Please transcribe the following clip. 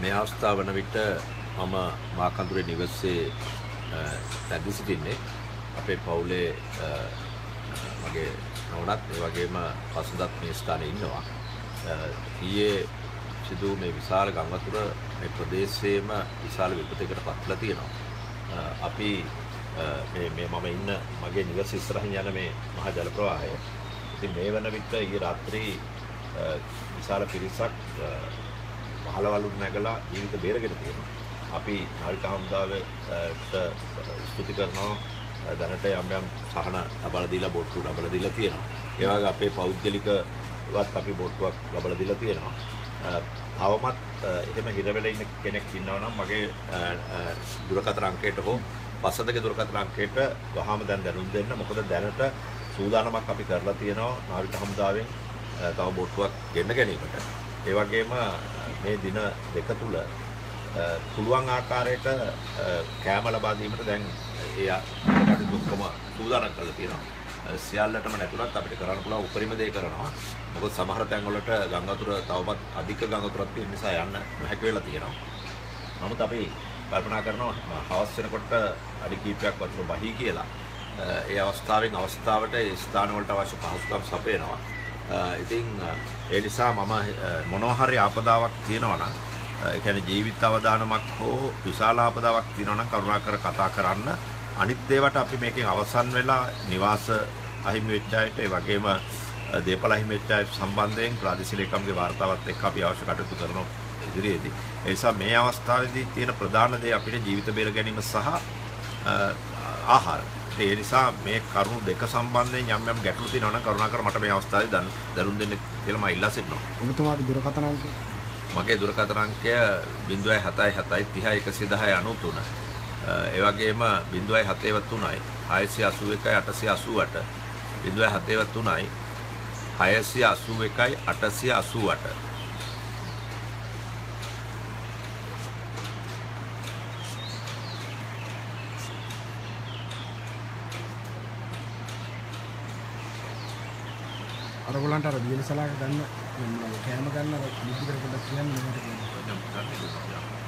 මේ අවස්ථාව වන විට මම මාකන්දුරේ නිවසේ රැඳී සිටින්නේ අපේ පවුලේ මගේ නෝනත් ඒ වගේම පසුදත් මේ ස්ථානයේ ඉන්නවා. ඊයේ සිදු මේ විශාල ගම් වතුර මේ ප්‍රදේශයේම විශාල විපතකට පත්ලා තියෙනවා. අපි මේ මම ඉන්න මගේ නිවස ඉස්සරහින් යන මේ මහා ජල ප්‍රවාහය. ඉතින් මේ වන විට ඊයේ රාත්‍රී විශාල පිරිසක් මහලවලු නැගලා ජීවිත බේරගෙන තියෙනවා. අපි නාවික හමුදාවට ස්තුති කරනවා. දැනට යම් සහන ලබා දීලා බෝට්ටු ලබා දීලා තියෙනවා. ඒ වගේ අපේ පෞද්ගලිකවත් අපි බෝට්ටුවක් ලබා දීලා තියෙනවා. තවමත් එහෙම හිර වෙලා ඉන්න කෙනෙක් ඉන්නවා නම් මගේ දුරකථන අංකයට හෝ පසදක දුරකථන අංකයට වහාම දැනුම් දෙන්න. මොකද දැනට සූදානමක් අපි කරලා තියෙනවා නාවික හමුදාවෙන් තව බෝට්ටුවක් ගෙන්න ගැනීමට. ඒ වගේම මේ දින දෙක තුල පුළුවන් ආකාරයට කෑම ලබා දීමට දැන් ඒ කටයුතු ඔක්කොම සූදානම් කරලා තියෙනවා. සියල්ලටම නැතුණත් අපිට කරන්න පුළුවන් උපරිම දේ කරනවා. මොකද සමහර තැන් වලට ගංගා වතුර තවමත් අධික ගංගා වතුරක් තියෙන නිසා යන්න නොහැකි වෙලා තියෙනවා. නමුත් අපි කල්පනා කරනවා හවස් වෙනකොට අඩි කිහිපයක් වතුර බහී කියලා. ඒ අවස්ථාවෙන් අවස්ථාවට ඒ ස්ථාන වලට අවශ්‍ය පහසුකම් සපයනවා. ඉතින් ඒ නිසා මම මොනවා හරි ආපදාවක් තියෙනවා නම් ඒ කියන්නේ ජීවිත අවදානමක් හෝ විශාල ආපදාවක් තියෙනවා නම් කරුණාකර කතා කරන්න. අනිත් ඒවාට අපි මේකෙන් අවසන් වෙලා නිවාස අහිමි වෙච්ච අයට ඒ වගේම දේපල අහිමි වෙච්ච අය සම්බන්ධයෙන් ප්‍රාදේශීය ලේකම්ගේ වාර්තාවත් එක්ක අපි අවශ්‍ය කටයුතු කරනවා ඉදිරියේදී. ඒ නිසා මේ අවස්ථාවේදී තියෙන ප්‍රධාන දේ අපිට ජීවිත බේර ගැනීම සහ ආහාර. ඒ නිසා මේ කරුණු දෙක සම්බන්ධයෙන් යම් ගැටලු තියෙනවා නම් කරුණාකර මට මේ අවස්ථාවේ දැනුම් දෙන්න කියලා මම ඉල්ලා සිටිනවා. ඔබතුමාගේ දුරකථන අංකය? මගේ දුරකථන අංකය 077 30 110 93. ඒ වගේම 073යි 681යි 888 073යි 681යි 888. අර ඔයගලන්ට අර දියලසලාක ගන්න කෑම ගන්න අර නිදි කරපොඩක් කියන්නේ